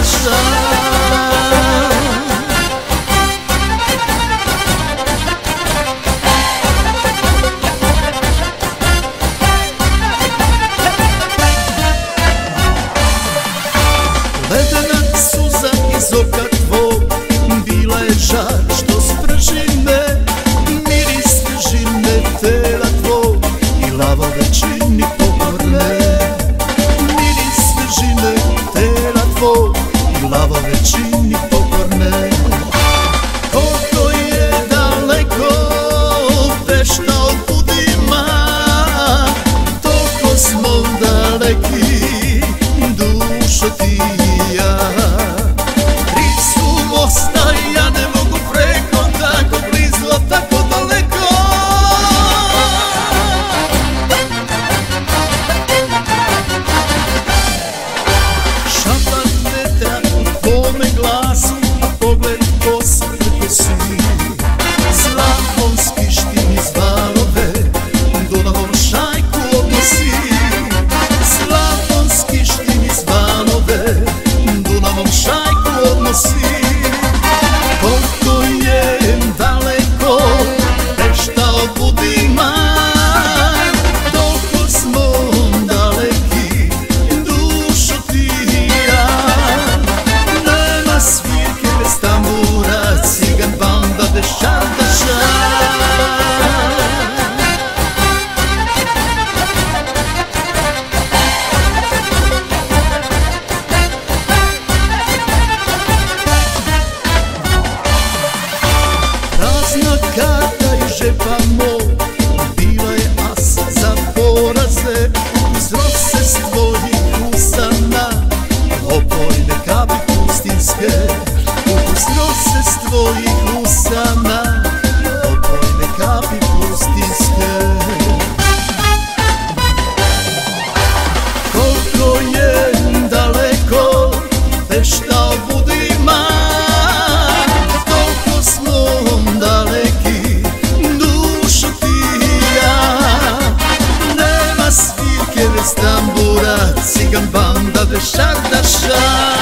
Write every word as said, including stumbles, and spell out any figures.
šardaša. Ledena suza iz oka tvog, bila je žar što sprži me, miris težine tela tvog i lavove čini pokorne. Miris težine tela tvog i lavove čini pokorne. Koliko je daleko Pešta od Budima, toliko smo daleki, dušo ti i ja. Tri su mosta i ja ne mogu preko, tako blizu, a tako daleko. Šapan vetra u tvome glasu, a pogled posvrko si. Slavonski štim iz valove, Dunavom šajku odnosi. Slavonski štim iz valove, Dunavom šajku odnosi. Koliko je daleko Pešta od Budima, toliko smo daleki, dušo ti i ja. Nema svirke bez tambura, cigan banda bez šardaša. Prazna karta iz žepa mog, bila je as za poraze. Uz rose s tvojih usana, opojne kapi pustinske. Uz rose s tvojih usana, opojne kapi pustinske. Koliko je daleko Pešta od Budima, toliko smo daleki, dušo ti i ja. Nema svirke bez tambura, cigan banda bez šardaša.